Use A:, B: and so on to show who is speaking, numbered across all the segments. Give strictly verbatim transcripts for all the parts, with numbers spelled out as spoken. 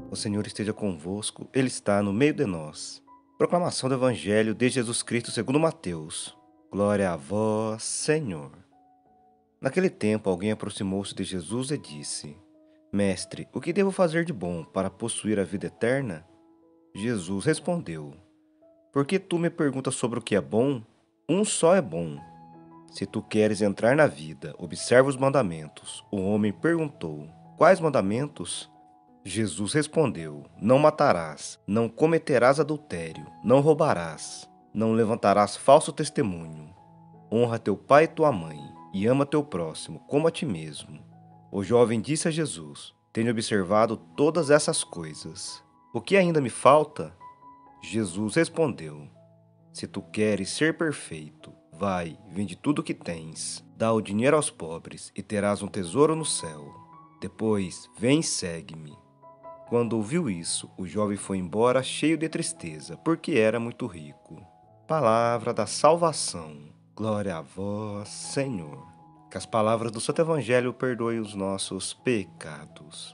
A: O Senhor esteja convosco, Ele está no meio de nós. Proclamação do Evangelho de Jesus Cristo segundo Mateus. Glória a vós, Senhor. Naquele tempo, alguém aproximou-se de Jesus e disse: Mestre, o que devo fazer de bom para possuir a vida eterna? Jesus respondeu: Por que tu me perguntas sobre o que é bom? Um só é bom. Se tu queres entrar na vida, observa os mandamentos. O homem perguntou: Quais mandamentos? Jesus respondeu: Não matarás, não cometerás adultério, não roubarás, não levantarás falso testemunho. Honra teu pai e tua mãe, e ama teu próximo como a ti mesmo. O jovem disse a Jesus: Tenho observado todas essas coisas. O que ainda me falta? Jesus respondeu: Se tu queres ser perfeito, vai, vende tudo o que tens, dá o dinheiro aos pobres e terás um tesouro no céu. Depois, vem e segue-me. Quando ouviu isso, o jovem foi embora cheio de tristeza, porque era muito rico. Palavra da salvação. Glória a vós, Senhor. Que as palavras do Santo Evangelho perdoem os nossos pecados.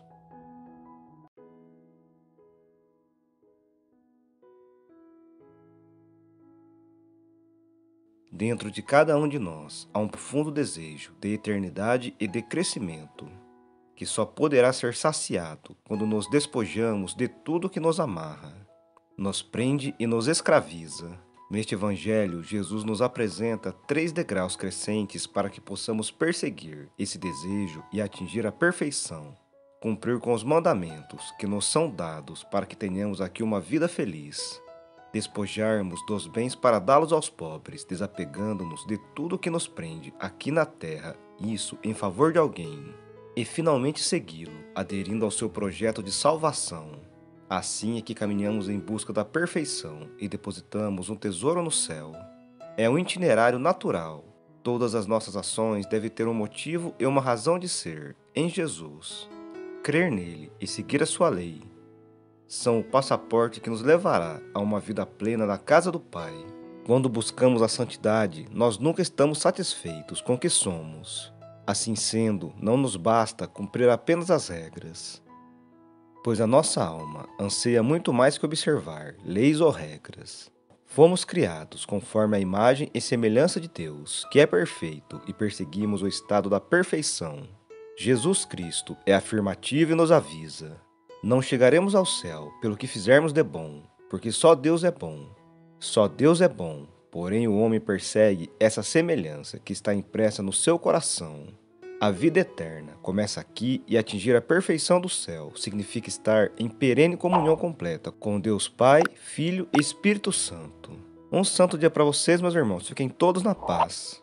A: Dentro de cada um de nós há um profundo desejo de eternidade e de crescimento, que só poderá ser saciado quando nos despojamos de tudo que nos amarra, nos prende e nos escraviza. Neste Evangelho, Jesus nos apresenta três degraus crescentes para que possamos perseguir esse desejo e atingir a perfeição, cumprir com os mandamentos que nos são dados para que tenhamos aqui uma vida feliz, despojarmos dos bens para dá-los aos pobres, desapegando-nos de tudo que nos prende aqui na terra, isso em favor de alguém, e finalmente segui-lo, aderindo ao seu projeto de salvação. Assim é que caminhamos em busca da perfeição e depositamos um tesouro no céu. É um itinerário natural. Todas as nossas ações devem ter um motivo e uma razão de ser, em Jesus. Crer nele e seguir a sua lei são o passaporte que nos levará a uma vida plena na casa do Pai. Quando buscamos a santidade, nós nunca estamos satisfeitos com o que somos. Assim sendo, não nos basta cumprir apenas as regras, pois a nossa alma anseia muito mais que observar leis ou regras. Fomos criados conforme a imagem e semelhança de Deus, que é perfeito, e perseguimos o estado da perfeição. Jesus Cristo é afirmativo e nos avisa: não chegaremos ao céu pelo que fizermos de bom, porque só Deus é bom. Só Deus é bom, porém o homem persegue essa semelhança que está impressa no seu coração. A vida eterna começa aqui e atingir a perfeição do céu significa estar em perene comunhão completa com Deus Pai, Filho e Espírito Santo. Um santo dia para vocês, meus irmãos. Fiquem todos na paz.